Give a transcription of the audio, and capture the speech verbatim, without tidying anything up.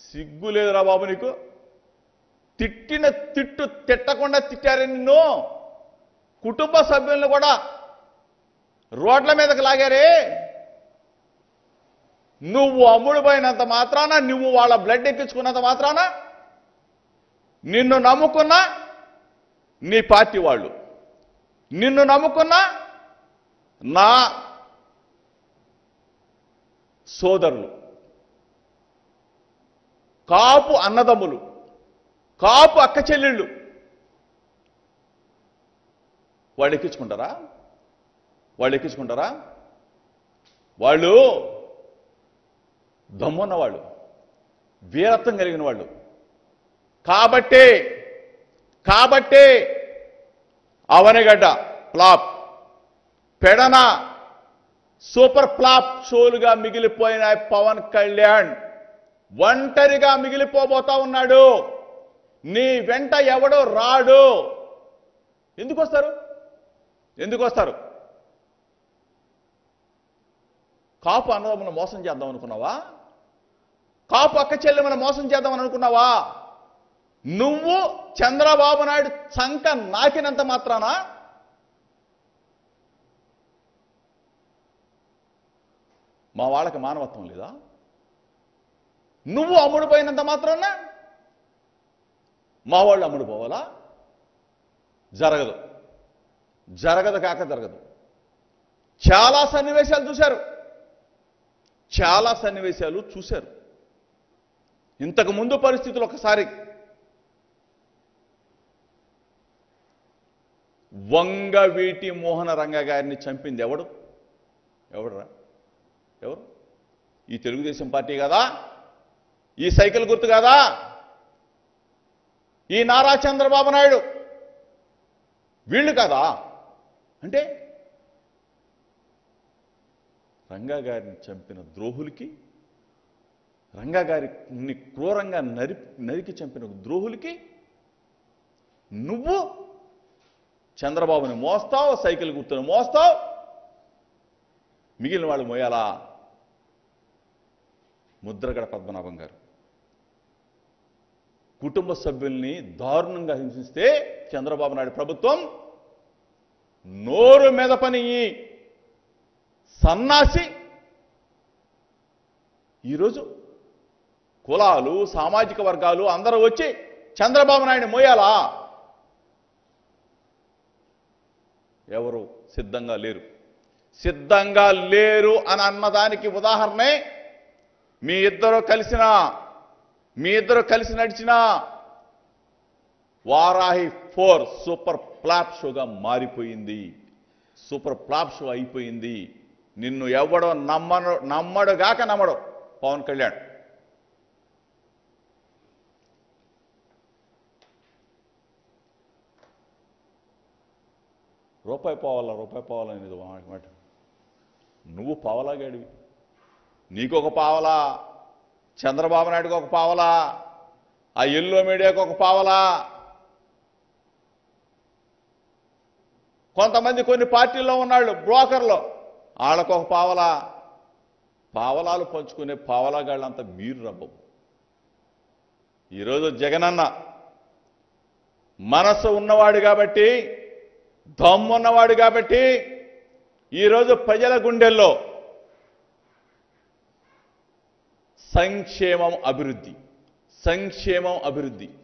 సిగ్గు లేదురా బాబు నీకు? తిట్టిన తిట్టు తిట్టకుండా తిట్టారే నిన్ను. కుటుంబ సభ్యులను కూడా రోడ్ల మీదకి లాగారే. నువ్వు అమ్ముడుపోయినంత మాత్రాన, నువ్వు వాళ్ళ బ్లడ్ ఎక్కించుకున్నంత మాత్రాన నిన్ను నమ్ముకున్న నీ పార్టీ వాళ్ళు, నిన్ను నమ్ముకున్న నా సోదరులు, కాపు అన్నదమ్ములు, కాపు అక్క చెల్లెళ్ళు వాళ్ళు ఎక్కించుకుంటారా? వాళ్ళు ఎక్కించుకుంటారా? వాళ్ళు దమ్మున్న వాళ్ళు, వీరత్వం కలిగిన వాళ్ళు. కాబట్టే కాబట్టే Avanigadda flop, Pedana super flop షోలుగా మిగిలిపోయిన పవన్ కళ్యాణ్ ఒంటరిగా మిగిలిపోబోతా ఉన్నాడు. నీ వెంట ఎవడో రాడు. ఎందుకు వస్తారు? ఎందుకు వస్తారు? కాపు అన్నదమ్ములను మోసం చేద్దాం అనుకున్నావా? కాపు అక్క చెల్లెమ్మను మోసం చేద్దామని అనుకున్నావా? నువ్వు చంద్రబాబు నాయుడు చంక నాకినంత మాత్రాన మా వాళ్ళకి మానవత్వం లేదా? నువ్వు అమ్ముడుపోయినంత మాత్రాన మా వాళ్ళు అమ్ముడుపోవాలా? జరగదు, జరగదు కాక జరగదు. చాలా సన్నివేశాలు చూశారు, చాలా సన్నివేశాలు చూశారు. ఇంతకు ముందు పరిస్థితులు ఒకసారి వంగవీటి మోహన రంగ గారిని చంపింది ఎవడు? ఎవడురా? ఎవరు? ఈ తెలుగుదేశం పార్టీ కదా? ఈ సైకిల్ గుర్తు కదా? ఈ నారా చంద్రబాబు నాయుడు వీళ్ళు కదా? అంటే రంగా గారిని చంపిన ద్రోహులకి, రంగా గారిని క్రూరంగా నరి నరికి చంపిన ద్రోహులకి నువ్వు చంద్రబాబుని మోస్తావు, సైకిల్ గుర్తును మోస్తావు, మిగిలిన వాళ్ళు మోయాలా? ముద్రగడ పద్మనాభం గారు కుటుంబ సభ్యుల్ని దారుణంగా హింసిస్తే చంద్రబాబు నాయుడు ప్రభుత్వం నోరు మెదపని ఈ సన్నాసి ఈరోజు కులాలు, సామాజిక వర్గాలు అందరూ వచ్చి చంద్రబాబు నాయుడు మోయాలా? ఎవరు సిద్ధంగా లేరు. సిద్ధంగా లేరు అని అన్నదానికి ఉదాహరణే మీ ఇద్దరు కలిసిన మీ ఇద్దరు కలిసి నడిచిన వారాహి ఫోర్ సూపర్ ఫ్లాప్ షోగా మారిపోయింది. సూపర్ ఫ్లాప్ షో అయిపోయింది. నిన్ను ఎవడో నమ్మను నమ్మడు గాక నమ్మడు పవన్ కళ్యాణ్. రూపాయి పోవాలా రూపాయి పోవాలనేది మాట. నువ్వు పావలాగాడివి, నీకు ఒక పావలా, చంద్రబాబు నాయుడుకి ఒక పావలా, ఆ ఎల్లో మీడియాకు ఒక పావలా, కొంతమంది కొన్ని పార్టీల్లో ఉన్నాళ్ళు బ్రోకర్లు, వాళ్ళకు ఒక పావలా. పావలాలు పంచుకునే పావలాగాళ్ళంతా మీరు రబ్బవు. ఈరోజు జగనన్న మనసు ఉన్నవాడు కాబట్టి, దమ్మున్నవాడు కాబట్టి ఈరోజు ప్రజల గుండెల్లో సంక్షేమం అభివృద్ధి, సంక్షేమం అభివృద్ధి